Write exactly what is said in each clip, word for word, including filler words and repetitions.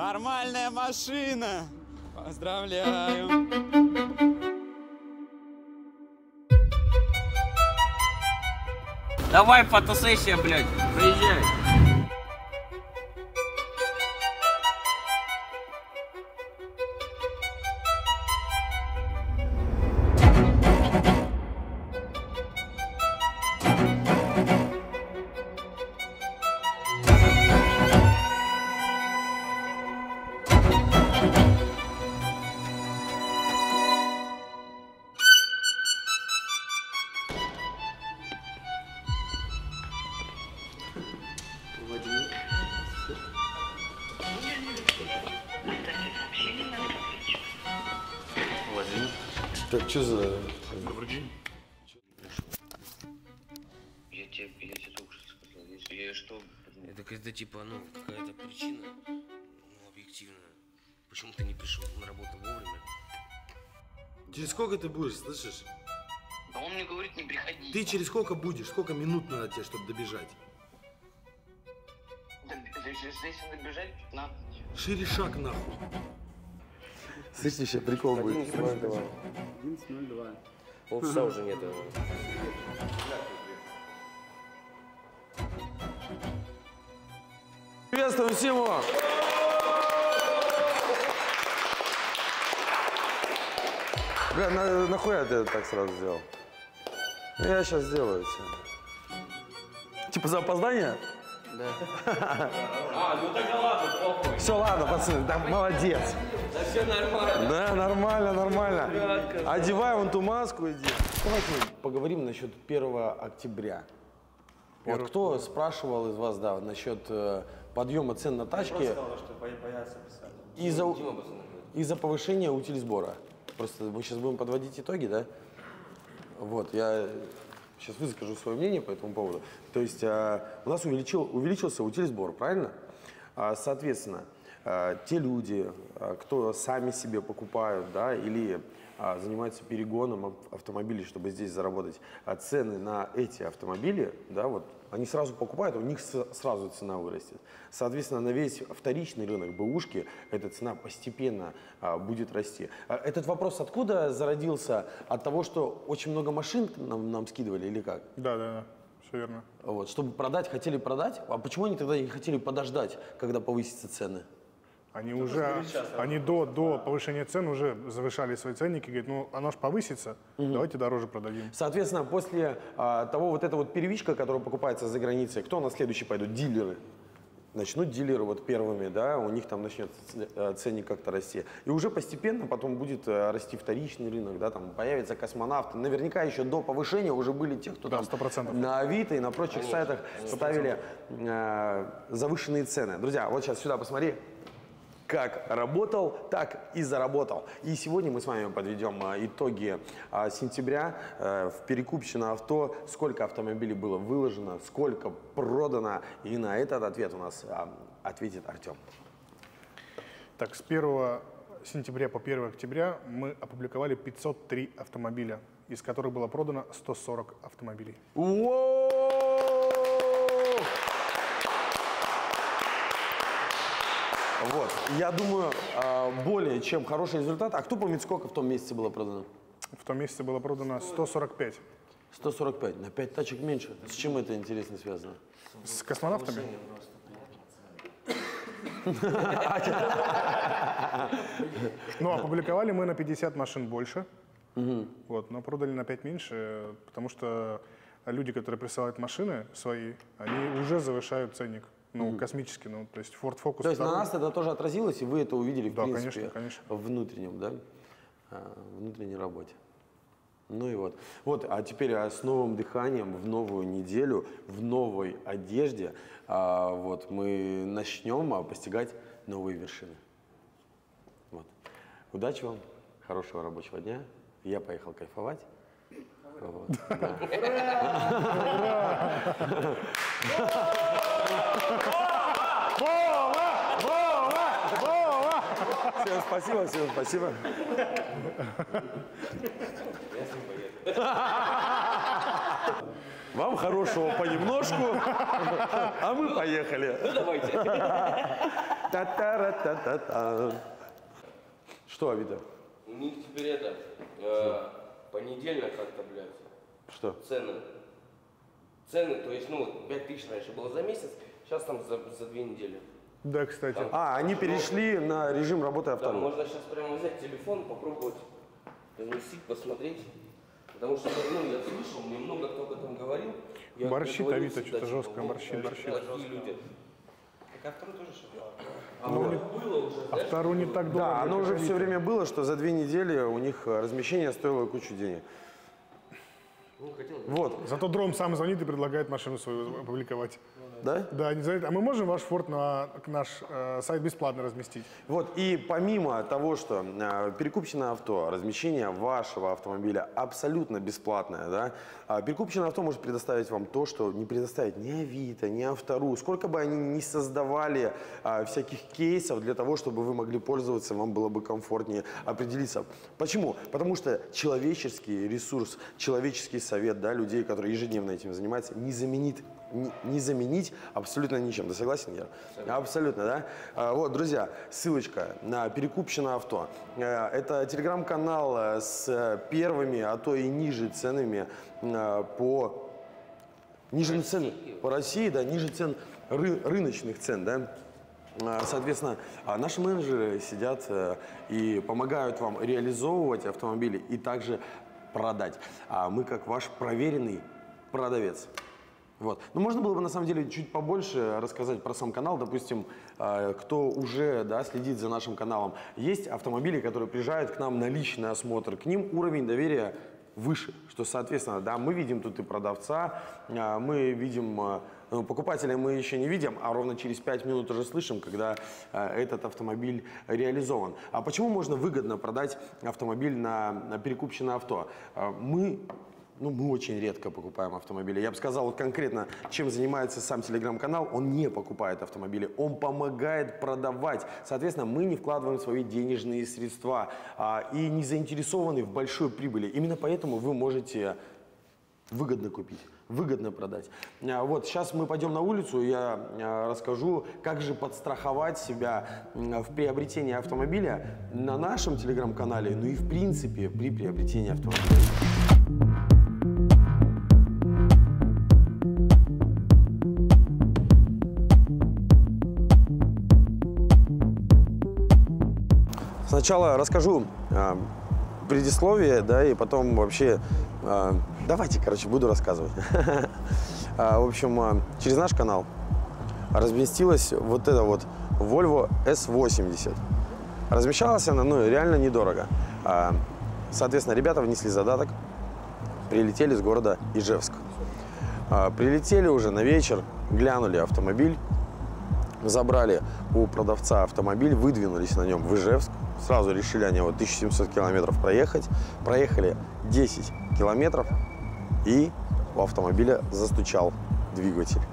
Нормальная машина. Поздравляю. Давай фотосессия, блядь, заезжай. Так, что за... Добрый день. Я тебе, я тебе только что сказал, если я что... Это когда типа, ну, какая-то причина, ну, объективная. Почему ты не пришел на работу вовремя? Через сколько ты будешь, слышишь? А он мне говорит, не приходи. Ты через сколько будешь? Сколько минут надо тебе, чтобы добежать? Здесь добежать пятнадцать. Шире шаг, нахуй. Слышите, еще прикол будет. одиннадцать ноль два. одиннадцать ноль два. Полчаса уже нет его. Приветствую всему! Бля, на, нахуя ты так сразу сделал? Я сейчас сделаю все. Типа за опоздание? Да. А, ну тогда ладно, похуй. Все, ладно, пацаны, да, молодец. Да все нормально. Да, нормально, нормально. Одевай вон ту маску, иди. Давайте поговорим насчет первого октября. Вот кто спрашивал из вас, да, насчет э, подъема цен на тачки из-за из-за повышения утилизбора. Просто мы сейчас будем подводить итоги, да? Вот, я сейчас выскажу свое мнение по этому поводу. То есть э, у нас увеличил, увеличился утилизбор, правильно? А, соответственно, э, те люди, э, кто сами себе покупают, да, или э, занимаются перегоном автомобилей, чтобы здесь заработать, а цены на эти автомобили, да, вот, они сразу покупают, у них с, сразу цена вырастет. Соответственно, на весь вторичный рынок бэушки эта цена постепенно а, будет расти. А этот вопрос откуда зародился? От того, что очень много машин нам, нам скидывали или как? Да, да, да, все верно. Вот, чтобы продать, хотели продать. А почему они тогда не хотели подождать, когда повысятся цены? Они уже, они до, до повышения цен уже завышали свои ценники, говорят, ну оно ж повысится, угу. Давайте дороже продадим. Соответственно, после а, того вот эта вот первичка, которая покупается за границей, кто на следующий пойдут? Дилеры. Начнут дилеры вот первыми, да, у них там начнет ценник как-то расти. И уже постепенно потом будет расти вторичный рынок, да, там появятся космонавты. Наверняка еще до повышения уже были те, кто да, там сто процентов. на Авито и на прочих Конечно, сайтах сто процентов. Ставили э, завышенные цены. Друзья, вот сейчас сюда посмотри. Как работал, так и заработал. И сегодня мы с вами подведем итоги сентября. В перекупщено авто, сколько автомобилей было выложено, сколько продано. И на этот ответ у нас ответит Артем. Так, с первого сентября по первое октября мы опубликовали пятьсот три автомобиля, из которых было продано сто сорок автомобилей. Вот, я думаю, более чем хороший результат. А кто помнит, сколько в том месяце было продано? В том месяце было продано сто сорок пять. сто сорок пять, на пять тачек меньше. С чем это интересно связано? С космонавтами? Ну, опубликовали мы на пятьдесят машин больше, вот, но продали на пять меньше, потому что люди, которые присылают машины свои, они уже завышают ценник. Ну, mm. космический, ну, то есть Ford Focus. То есть второй. на нас это тоже отразилось, и вы это увидели, в да, принципе, конечно, конечно. в внутреннем, да, внутренней работе. Ну и вот. Вот, а теперь с новым дыханием, в новую неделю, в новой одежде, вот, мы начнем постигать новые вершины. Вот. Удачи вам, хорошего рабочего дня. Я поехал кайфовать. Вот, да. Всем спасибо, всем спасибо. Вам хорошего понемножку, а мы поехали. Ну, давайте. Та-та-ра-та-та-та. Что, Авито? У них теперь это, э, понедельно как-то, блядь, Что? цены. Цены, то есть, ну, вот, пять тысяч раньше было за месяц, сейчас там за, за две недели. Да, кстати. А, они перешли на режим работы Да, автору. можно сейчас прямо взять телефон, попробовать разместить, посмотреть. Потому что, ну, я слышал, мне много кто об этом говорил. Я Борщит говорил Авито, всегда, что-то типа, жестко, вот, борщит, борщит. плохие люди. Так автору тоже что-то. А ну, было уже, А знаешь, вторую не так долго. Да, оно как уже Авито. все время было, что за две недели у них размещение стоило кучу денег. ну, хотел бы. Вот, Зато Дром сам звонит и предлагает машину свою опубликовать. да? Да, не звонит. А мы можем ваш форт на наш э, сайт бесплатно разместить? Вот, и помимо того, что э, перекупщенное авто, размещение вашего автомобиля абсолютно бесплатное, да, а перекупщенное авто может предоставить вам то, что не предоставит ни Авито, ни Автору. Сколько бы они ни создавали а, всяких кейсов для того, чтобы вы могли пользоваться, вам было бы комфортнее определиться. Почему? Потому что человеческий ресурс, человеческий совет, да, людей, которые ежедневно этим занимаются, не заменит Не, не заменить абсолютно ничем. Ты согласен, Гера? Абсолютно, да? А, вот, друзья, ссылочка на перекупщенное авто. А, это телеграм-канал с первыми, а то и ниже ценами а, по... Ниже цен по России, да, ниже цен ры, рыночных цен, да? А, соответственно, а наши менеджеры сидят а, и помогают вам реализовывать автомобили и также продать. А мы как ваш проверенный продавец. Вот. Но можно было бы, на самом деле, чуть побольше рассказать про сам канал. Допустим, э, кто уже, да, следит за нашим каналом. Есть автомобили, которые приезжают к нам на личный осмотр. К ним уровень доверия выше. Что, соответственно, да, мы видим тут и продавца, э, мы видим... Э, ну, покупателя мы еще не видим, а ровно через пять минут уже слышим, когда э, этот автомобиль реализован. А почему можно выгодно продать автомобиль на, на перекупщенное авто? Э, мы... Ну, мы очень редко покупаем автомобили. Я бы сказал, вот конкретно, чем занимается сам телеграм-канал, он не покупает автомобили, он помогает продавать. Соответственно, мы не вкладываем свои денежные средства а, и не заинтересованы в большой прибыли. Именно поэтому вы можете выгодно купить, выгодно продать. А, вот, сейчас мы пойдем на улицу, я а, расскажу, как же подстраховать себя а, в приобретении автомобиля на нашем телеграм-канале, ну и в принципе при приобретении автомобиля. Сначала расскажу э, предисловие, да, и потом вообще... Э, давайте, короче, буду рассказывать. В общем, через наш канал разместилась вот эта вот Volvo эс восемьдесят. Размещалась она, ну, реально недорого. Соответственно, ребята внесли задаток, прилетели с города Ижевск. Прилетели уже на вечер, глянули автомобиль, забрали у продавца автомобиль, выдвинулись на нем в Ижевск. Сразу решили они вот тысячу семьсот километров проехать. Проехали десять километров, и у автомобиля застучал двигатель.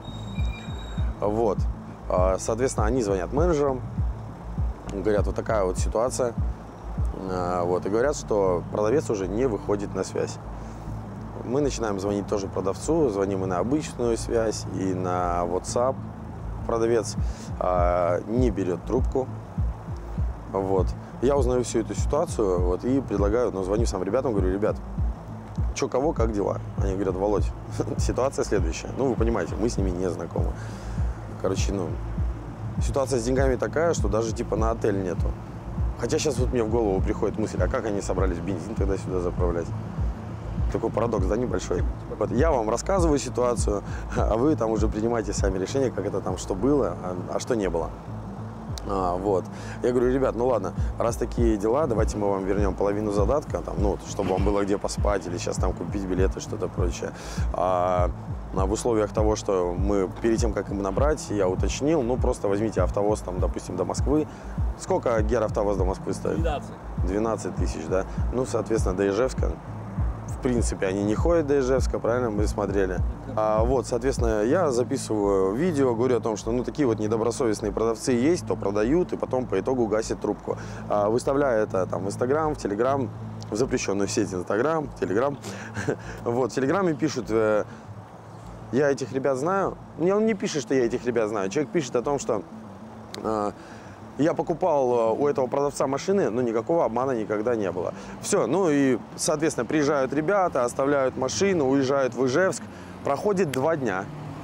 Вот. Соответственно, они звонят менеджерам, говорят, вот такая вот ситуация. Вот. И говорят, что продавец уже не выходит на связь. Мы начинаем звонить тоже продавцу, звоним и на обычную связь, и на WhatsApp. Продавец а, не берет трубку. Вот. Я узнаю всю эту ситуацию, вот, и предлагаю, ну, звоню сам ребятам, говорю, ребят, что, кого, как дела? Они говорят, Володь, ситуация следующая. Ну, вы понимаете, мы с ними не знакомы. Короче, ну, ситуация с деньгами такая, что даже типа на отель нету. Хотя сейчас вот мне в голову приходит мысль, а как они собрались бензин тогда сюда заправлять? Такой парадокс, да, небольшой. Вот я вам рассказываю ситуацию, а вы там уже принимаете сами решение, как это там, что было, а, а что не было. А, вот. Я говорю, ребят, ну ладно, раз такие дела, давайте мы вам вернем половину задатка, там, ну, чтобы вам было где поспать или сейчас там купить билеты, что-то прочее. А, а в условиях того, что мы перед тем, как им набрать, я уточнил, ну, просто возьмите автовоз, там, допустим, до Москвы. Сколько, Гера, автовоз до Москвы стоит? двенадцать. двенадцать тысяч, да? Ну, соответственно, до Ижевска. В принципе, они не ходят до Ижевска, правильно, мы смотрели. А, вот, соответственно, я записываю видео, говорю о том, что, ну, такие вот недобросовестные продавцы есть, то продают, и потом по итогу гасят трубку. А, выставляю это там в Инстаграм, в Телеграм, в запрещенную сеть Инстаграм, Телеграм. Вот, в Телеграме пишут, я этих ребят знаю. Мне он не пишет, что я этих ребят знаю. Человек пишет о том, что э, я покупал у этого продавца машины, но никакого обмана никогда не было. Все, ну и, соответственно, приезжают ребята, оставляют машину, уезжают в Ижевск. Проходит два дня.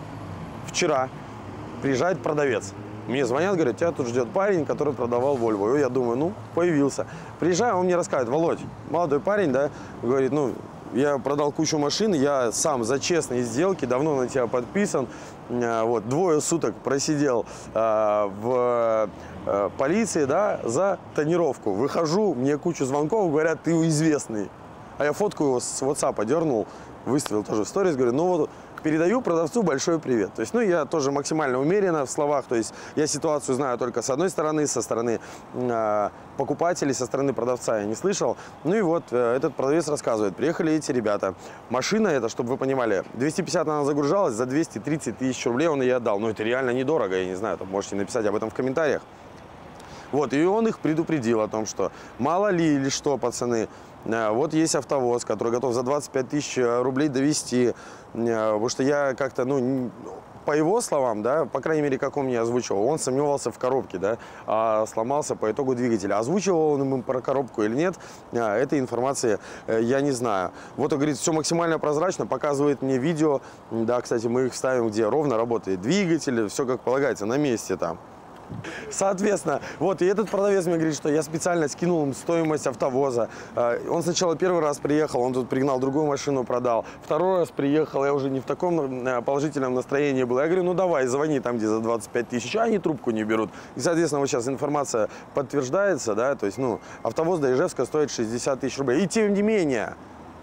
Вчера приезжает продавец. Мне звонят, говорят, тебя тут ждет парень, который продавал Volvo. И я думаю, ну, появился. Приезжаю, он мне рассказывает, Володь, молодой парень, да, говорит, ну, я продал кучу машин, я сам за честные сделки, давно на тебя подписан. Вот, двое суток просидел э, в э, полиции, да, за тонировку. Выхожу, мне кучу звонков, говорят, ты известный. А я фотку его с WhatsApp дернул, выставил тоже в сторис, говорю, ну вот, передаю продавцу большой привет. То есть, ну, я тоже максимально умеренно в словах, то есть я ситуацию знаю только с одной стороны, со стороны э, покупателей, со стороны продавца я не слышал. Ну и вот э, этот продавец рассказывает, приехали эти ребята. Машина эта, чтобы вы понимали, двести пятьдесят она загружалась, за двести тридцать тысяч рублей он ей отдал. Ну, это реально недорого, я не знаю, там можете написать об этом в комментариях. Вот, и он их предупредил о том, что мало ли или что, пацаны, вот есть АвтоВОЗ, который готов за двадцать пять тысяч рублей довести, потому что я как-то, ну, по его словам, да, по крайней мере, как он мне озвучивал, он сомневался в коробке, да, а сломался по итогу двигателя. Озвучивал он ему про коробку или нет, этой информации я не знаю. Вот он говорит, все максимально прозрачно, показывает мне видео, да, кстати, мы их вставим, где ровно работает двигатель, все как полагается, на месте там. Соответственно, вот, и этот продавец мне говорит, что я специально скинул им стоимость АвтоВОЗа. Он сначала первый раз приехал, он тут пригнал другую машину, продал. Второй раз приехал, я уже не в таком положительном настроении был. Я говорю, ну давай, звони там, где за двадцать пять тысяч, а они трубку не берут. И, соответственно, вот сейчас информация подтверждается, да, то есть, ну, АвтоВОЗ до Ижевска стоит шестьдесят тысяч рублей. И тем не менее,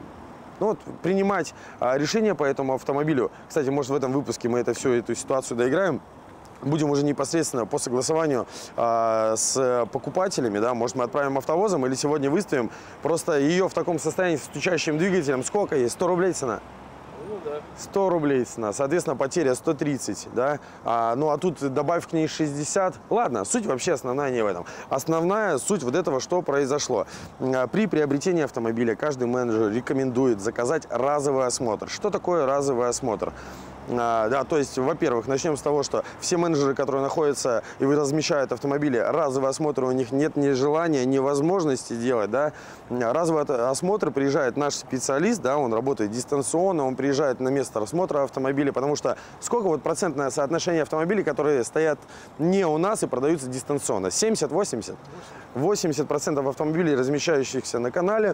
ну, вот, принимать а, решение по этому автомобилю, кстати, может, в этом выпуске мы это всю эту ситуацию доиграем, будем уже непосредственно по согласованию э, с покупателями, да, может, мы отправим АвтоВОЗом или сегодня выставим. Просто ее в таком состоянии с стучащим двигателем сколько есть? сто рублей цена? Ну, да. сто рублей цена, соответственно, потеря сто тридцать, да. А, ну, а тут добавь к ней шестьдесят. Ладно, суть вообще основная не в этом. Основная суть вот этого, что произошло. При приобретении автомобиля каждый менеджер рекомендует заказать разовый осмотр. Что такое разовый осмотр? А, да, то есть, во-первых, начнем с того, что все менеджеры, которые находятся и размещают автомобили, разовый осмотр у них нет ни желания, ни возможности делать, да. Разовый осмотр приезжает наш специалист, да, он работает дистанционно, он приезжает на место осмотра автомобиля, потому что сколько вот процентное соотношение автомобилей, которые стоят не у нас и продаются дистанционно? семьдесят-восемьдесят? восемьдесят процентов автомобилей, размещающихся на канале,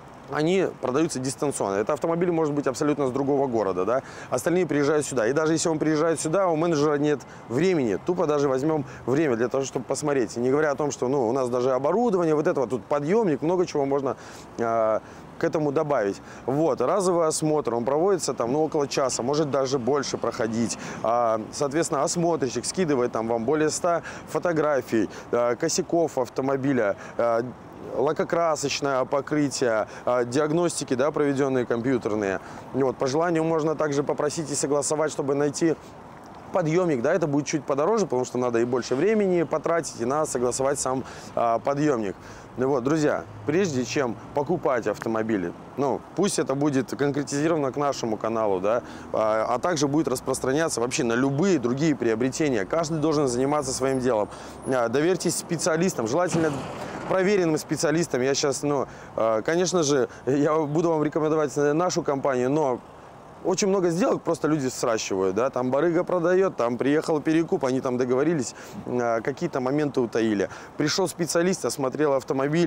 они продаются дистанционно. Это автомобиль может быть абсолютно с другого города, да. Остальные приезжают сюда. И даже если он приезжает сюда, у менеджера нет времени. Тупо даже возьмем время для того, чтобы посмотреть. И не говоря о том, что, ну, у нас даже оборудование, вот этого, тут подъемник, много чего можно э, к этому добавить. Вот, разовый осмотр, он проводится там, ну, около часа, может даже больше проходить. А, соответственно, осмотрщик скидывает там вам более ста фотографий, э, косяков автомобиля, э, лакокрасочное покрытие, диагностики, да, проведенные компьютерные. Вот, по желанию можно также попросить и согласовать, чтобы найти подъемник, да, это будет чуть подороже, потому что надо и больше времени потратить, и надо согласовать сам а, подъемник. Вот, друзья, прежде чем покупать автомобили, ну, пусть это будет конкретизировано к нашему каналу, да, а, а также будет распространяться вообще на любые другие приобретения. Каждый должен заниматься своим делом. А, доверьтесь специалистам, желательно проверенным специалистам. Я сейчас, ну, а, конечно же, я буду вам рекомендовать нашу компанию, но очень много сделок просто люди сращивают, да, там барыга продает, там приехал перекуп, они там договорились, э, какие-то моменты утаили. Пришел специалист, осмотрел автомобиль,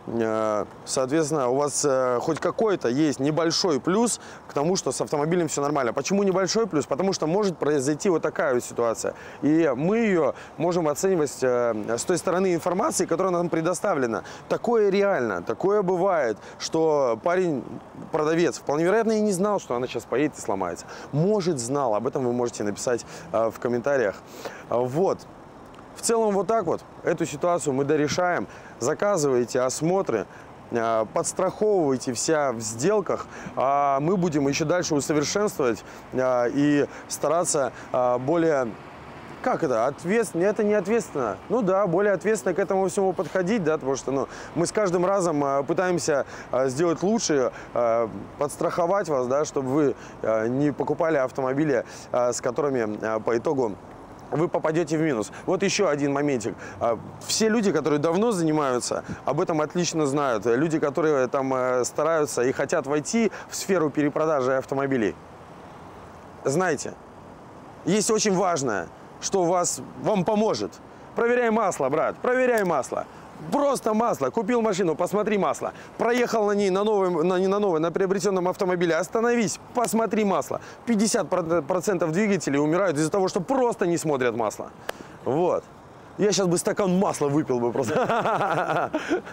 э, соответственно, у вас э, хоть какой-то есть небольшой плюс к тому, что с автомобилем все нормально. Почему небольшой плюс? Потому что может произойти вот такая вот ситуация. И мы ее можем оценивать э, с той стороны информации, которая нам предоставлена. Такое реально, такое бывает, что парень, продавец, вполне вероятно и не знал, что она сейчас поедет и сломается. Может, знал. Об этом вы можете написать э, в комментариях. Вот. В целом вот так вот. Эту ситуацию мы дорешаем. Заказывайте осмотры, э, подстраховывайте вся в сделках. А мы будем еще дальше усовершенствовать э, и стараться э, более Как это? Ответственно? Это не ответственно. Ну да, более ответственно к этому всему подходить, да, потому что ну, мы с каждым разом э, пытаемся э, сделать лучше, э, подстраховать вас, да, чтобы вы э, не покупали автомобили, э, с которыми э, по итогу вы попадете в минус. Вот еще один моментик. Все люди, которые давно занимаются, об этом отлично знают. Люди, которые там стараются и хотят войти в сферу перепродажи автомобилей. Знаете, есть очень важное, что вас, вам поможет. Проверяй масло, брат, проверяй масло. Просто масло. Купил машину, посмотри масло. Проехал на ней, на новом, на, не на новой, на приобретенном автомобиле. Остановись, посмотри масло. пятьдесят процентов двигателей умирают из-за того, что просто не смотрят масло. Вот. Я сейчас бы стакан масла выпил бы просто.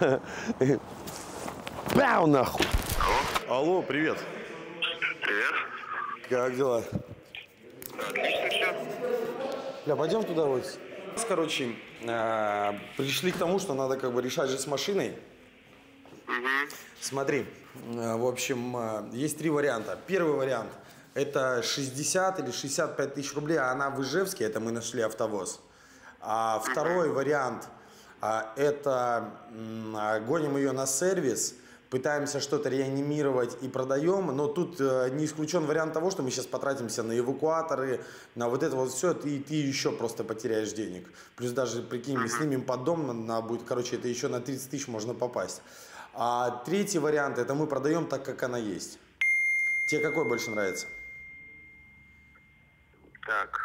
Бау нахуй. Алло, привет. Привет. Как дела? Отлично все. Бля, пойдем туда вот. Короче, э, пришли к тому, что надо как бы решать же с машиной. Угу. Смотри, э, в общем, э, есть три варианта. Первый вариант – это шестьдесят или шестьдесят пять тысяч рублей, а она в Ижевске, это мы нашли автовоз. А второй вариант э, – это э, гоним ее на сервис, пытаемся что-то реанимировать и продаем, но тут э, не исключен вариант того, что мы сейчас потратимся на эвакуаторы, на вот это вот все, и ты еще просто потеряешь денег. Плюс даже, прикинь, мы снимем под дом, на, на будет, короче, это еще на тридцать тысяч можно попасть. А третий вариант, это мы продаем так, как она есть. Тебе какой больше нравится? Так.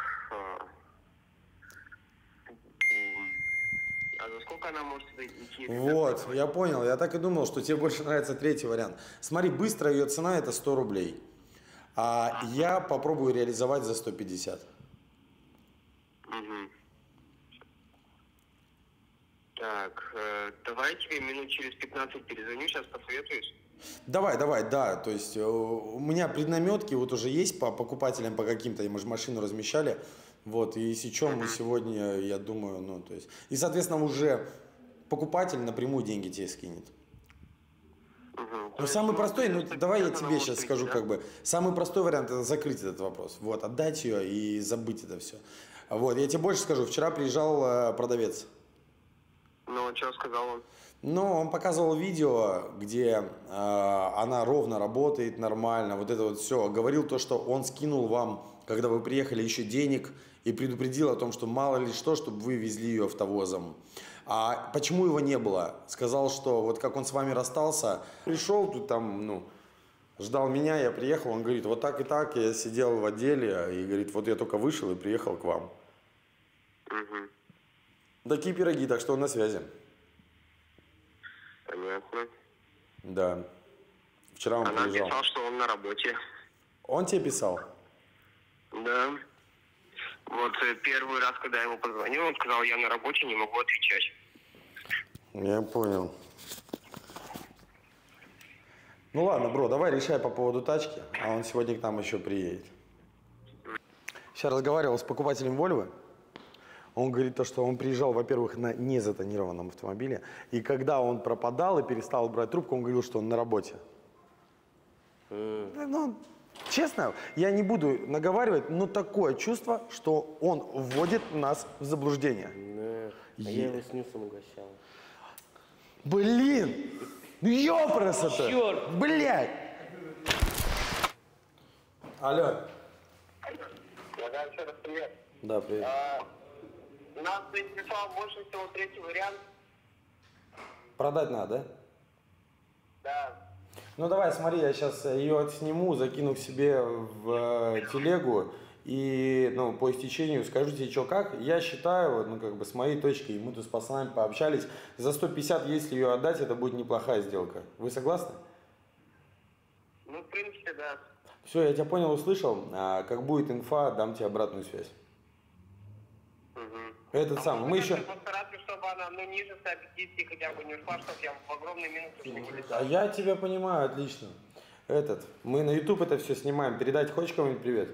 А за сколько она может идти? Вот, я понял, я так и думал, что тебе больше нравится третий вариант. Смотри, быстро ее цена это сто рублей, а я попробую реализовать за сто пятьдесят. Угу. Так, э, давай я тебе минут через пятнадцать перезвоню, сейчас посоветуюсь. Давай, давай, да, то есть э, у меня преднаметки вот уже есть по покупателям, по каким-то, мы же машину размещали, вот, и сечем мы сегодня, я думаю, ну, то есть, и, соответственно, уже покупатель напрямую деньги тебе скинет. Угу. Ну, самый простой, ну, давай я тебе сейчас прийти, скажу, да? как бы, самый простой вариант это закрыть этот вопрос, вот, отдать ее и забыть это все. Вот, я тебе больше скажу, вчера приезжал э, продавец. Ну, что сказал он? Ну, он показывал видео, где э, она ровно работает, нормально, вот это вот все. Говорил то, что он скинул вам, когда вы приехали, еще денег и предупредил о том, что мало ли что, чтобы вы везли ее автовозом. А почему его не было? Сказал, что вот как он с вами расстался, пришел тут там, ну, ждал меня, я приехал, он говорит, вот так и так, я сидел в отделе, и говорит, вот я только вышел и приехал к вам. Угу. Такие пироги, так что он на связи. Понятно. Да. Вчера он Она приезжал. писал, что он на работе. Он тебе писал? Да. Вот э, первый раз, когда я ему позвонил, он сказал, я на работе, не могу отвечать. Я понял. Ну ладно, бро, давай решай по поводу тачки, а он сегодня к нам еще приедет. Сейчас разговаривал с покупателем Volvo. Он говорит, то, что он приезжал, во-первых, на незатонированном автомобиле, и когда он пропадал и перестал брать трубку, он говорил, что он на работе. Mm. Ну, честно, я не буду наговаривать, но такое чувство, что он вводит нас в заблуждение. Да. А я его с нюсом угощал. Блин! Ну ёпрст-то! Чёрт! Блядь! Алло. Да, еще раз привет. Да, привет. А, нас заинтересовал больше всего третий вариант. Продать надо, да? Да. Ну давай, смотри, я сейчас ее отсниму, закину к себе в э, телегу и, ну, по истечению скажу тебе, что как. Я считаю, ну, как бы с моей точки, и мы тут с пацанами пообщались, за сто пятьдесят, если ее отдать, это будет неплохая сделка. Вы согласны? Ну, в принципе, да. Все, я тебя понял, услышал. А, как будет инфа, дам тебе обратную связь. Угу. Этот а самый, мы еще... постараться, чтобы она, ну, ниже ста пятидесяти хотя бы не ушла, чтобы я в огромный минус не вылетал. А я тебя понимаю, отлично. Этот, мы на YouTube это все снимаем. Передать хочешь кому-нибудь привет?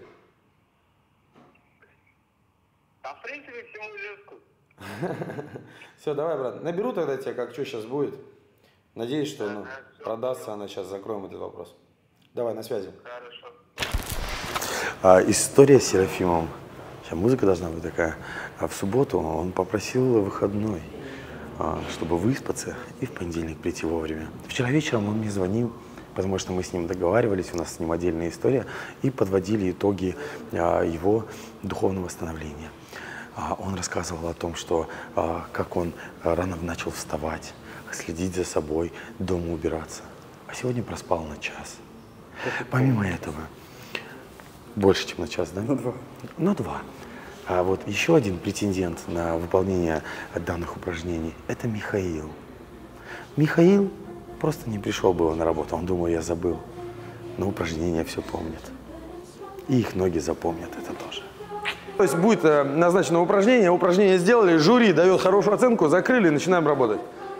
А в принципе, всему Ижевску. Все, давай, брат. Наберу тогда тебя, как что сейчас будет. Надеюсь, что ну, продастся она сейчас, закроем этот вопрос. Давай, на связи. Хорошо. А, история с Серафимом. Хотя музыка должна быть такая. А в субботу он попросил выходной, чтобы выспаться и в понедельник прийти вовремя. Вчера вечером он мне звонил, потому что мы с ним договаривались, у нас с ним отдельная история, и подводили итоги его духовного становления. Он рассказывал о том, что как он рано начал вставать, следить за собой, дома убираться. А сегодня проспал на час. Помимо этого, больше, чем на час, да? На два. На два. А вот еще один претендент на выполнение данных упражнений – это Михаил. Михаил просто не пришел бы на работу, он думал, я забыл. Но упражнения все помнят. И их ноги запомнят, это тоже. То есть будет э, назначено упражнение, упражнение сделали, жюри дает хорошую оценку, закрыли, начинаем работать.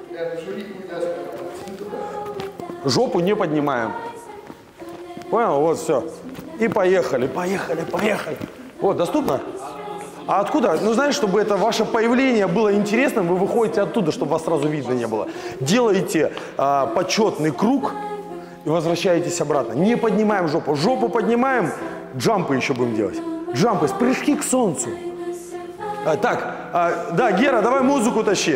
Жопу не поднимаем. Понял? Вот все. И поехали, поехали, поехали. Вот, доступно? А откуда? Ну, знаешь, чтобы это ваше появление было интересным, вы выходите оттуда, чтобы вас сразу видно не было. Делаете а, почетный круг и возвращаетесь обратно. Не поднимаем жопу. Жопу поднимаем, джампы еще будем делать. Джампы, прыжки к солнцу. А, так, а, да, Гера, давай музыку тащи.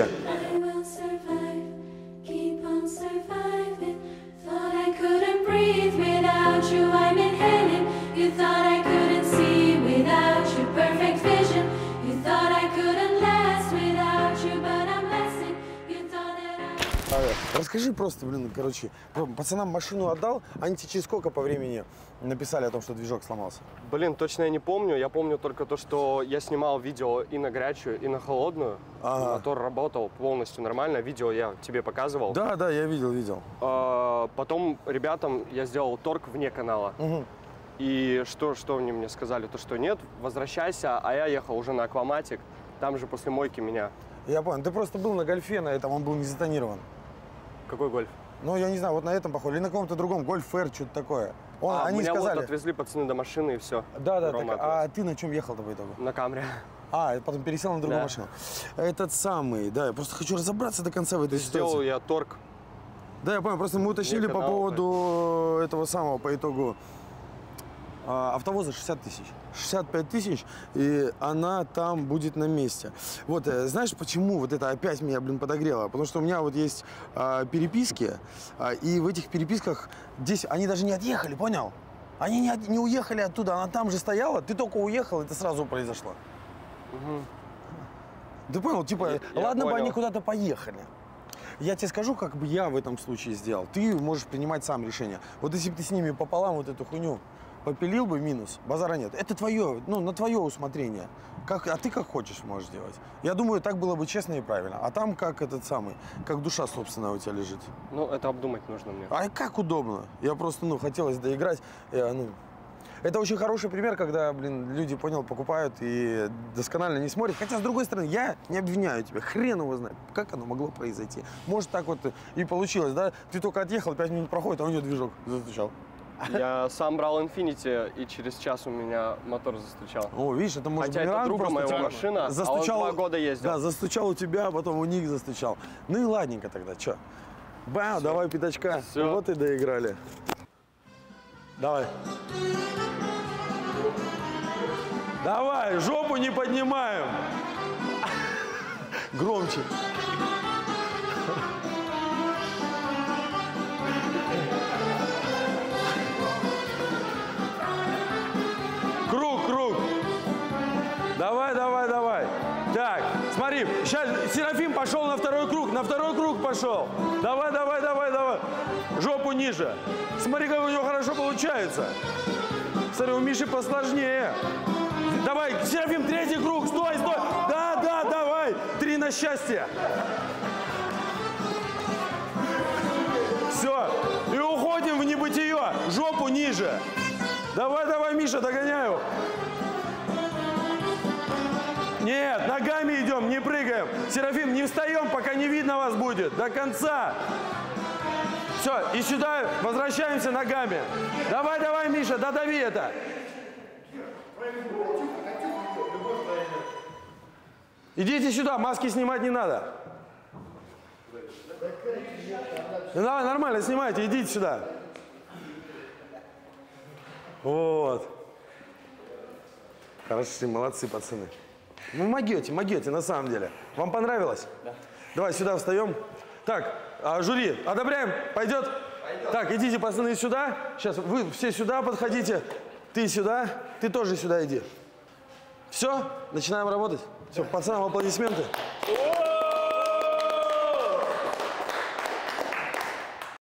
Расскажи просто, блин, короче, пацанам машину отдал, они тебе через сколько по времени написали о том, что движок сломался? Блин, точно я не помню. Я помню только то, что я снимал видео и на горячую, и на холодную. Ага. Мотор работал полностью нормально. Видео я тебе показывал. Да, да, я видел, видел. А, потом ребятам я сделал торг вне канала. Угу. И что, что они мне сказали? То, что нет, возвращайся, а я ехал уже на Акваматик. Там же после мойки меня. Я понял. Ты просто был на гольфе, на этом он был не затонирован. Какой гольф? Ну, я не знаю, вот на этом похоже. Или на каком-то другом. Гольф-фэр, что-то такое. Он, а, они меня сказали... вот отвезли пацаны до машины и все. Да, да. Так, а ты на чем ехал-то по итогу? На Камри. А, потом пересел на другую да. машину. Этот самый, да. Я просто хочу разобраться до конца в этой Сделал ситуации. я торг. Да, я понял. Просто мы уточнили по поводу этого самого, по итогу. Автовоза шестьдесят тысяч. шестьдесят пять тысяч, и она там будет на месте. Вот, знаешь, почему вот это опять меня, блин, подогрело? Потому что у меня вот есть а, переписки, а, и в этих переписках здесь они даже не отъехали, понял? Они не, от, не уехали оттуда, она там же стояла, ты только уехал, это сразу произошло. Угу. Ты понял? Типа, я, ладно я бы понял. они куда-то поехали. Я тебе скажу, как бы я в этом случае сделал. Ты можешь принимать сам решение. Вот если бы ты с ними пополам вот эту хуйню попилил бы, минус, базара нет. Это твое, ну, на твое усмотрение. Как, а ты как хочешь можешь делать. Я думаю, так было бы честно и правильно. А там как этот самый, как душа, собственно, у тебя лежит. Ну, это обдумать нужно мне. А как удобно. Я просто, ну, хотелось доиграть. Я, ну... Это очень хороший пример, когда, блин, люди, понял, покупают и досконально не смотрят. Хотя, с другой стороны, я не обвиняю тебя. Хрен его знает, как оно могло произойти. Может, так вот и получилось, да? Ты только отъехал, пять минут проходит, а у него движок застучал. Я сам брал Infiniti, и через час у меня мотор застучал. О, видишь, это может Хотя это друга моего тебя... машина, застучал... а он два года ездил. Да, застучал у тебя, а потом у них застучал. Ну и ладненько тогда, чё? Бау, давай пятачка. Всё. Вот и доиграли. Давай. Давай, жопу не поднимаем. Громче. Круг, круг. Давай, давай, давай. Так, смотри, сейчас Серафим пошел на второй круг, на второй круг пошел. Давай, давай, давай, давай. Жопу ниже. Смотри, как у него хорошо получается. Смотри, у Миши посложнее. Давай, Серафим, третий круг, стой, стой. Да, да, давай. Три на счастье. Все. И уходим в небытие. Жопу ниже. Давай, давай, Миша, догоняю. Нет, ногами идем, не прыгаем. Серафим, не встаем, пока не видно вас будет. До конца. Все, и сюда возвращаемся ногами. Давай, давай, Миша, додави это. Идите сюда, маски снимать не надо. Давай, нормально, снимайте, идите сюда. Вот. Хорошо, молодцы, пацаны. Ну, могете, могете, на самом деле. Вам понравилось? Да. Давай сюда встаем. Так, а, жюри, одобряем? Пойдет? Пойдет. Так, идите, пацаны, сюда. Сейчас вы все сюда подходите. Ты сюда, ты тоже сюда иди. Все, начинаем работать. Все, пацанам аплодисменты.